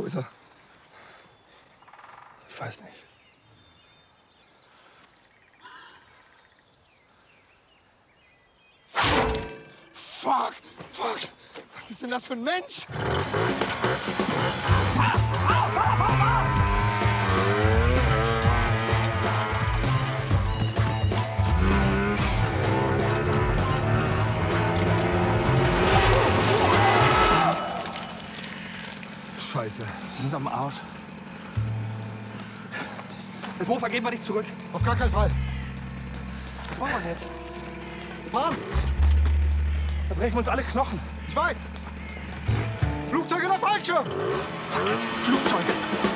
Wo ist er? Ich weiß nicht. Fuck! Fuck! Was ist denn das für ein Mensch? Scheiße. Wir sind am Arsch. Das Mofa geben wir nicht zurück. Auf gar keinen Fall. Was machen wir jetzt? Fahren! Da brechen wir uns alle Knochen. Ich weiß! Flugzeug oder Fallschirm! Flugzeug.